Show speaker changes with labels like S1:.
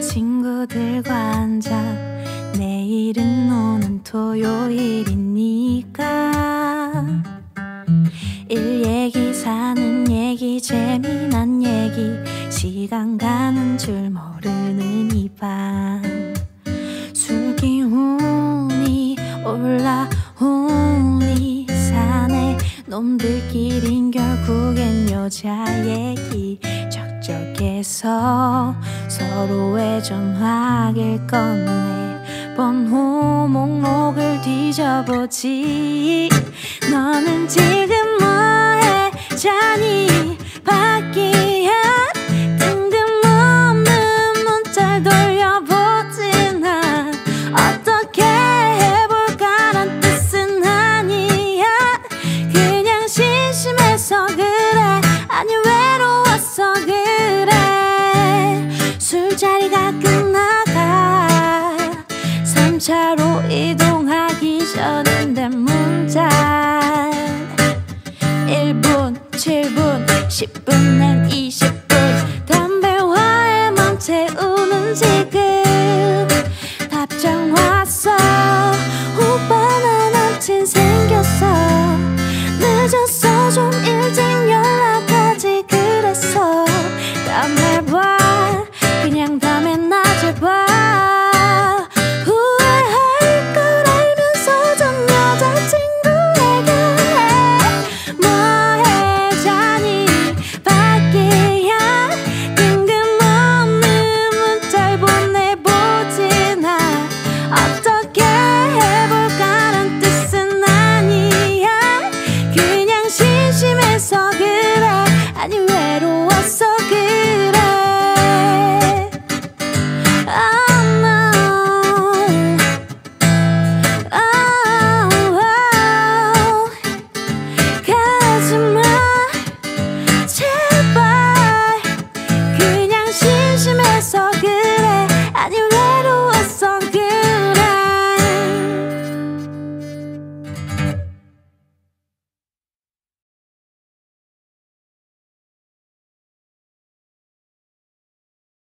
S1: 친구들과 앉아 내일은 오는 토요일이니까 일 얘기 사는 얘기 재미난 얘기 시간 가는 줄 모르는 이 밤 술 기운이 올라오니 사내 놈들끼린 결국엔 여자 얘기 적적해서 서로의 전화기를 꺼내 번호 목록을 뒤져보지 너는 지금 뭐해 자니 밖이야 뜬금없는 문자를 돌려보진 난 어떻게 해볼까란 뜻은 아니야 그냥 심심해서 그래 아니 외로워서 그래 술자리가 끝나가 3차로 이동하기 전인데 문자 1분, 7분, 10분 난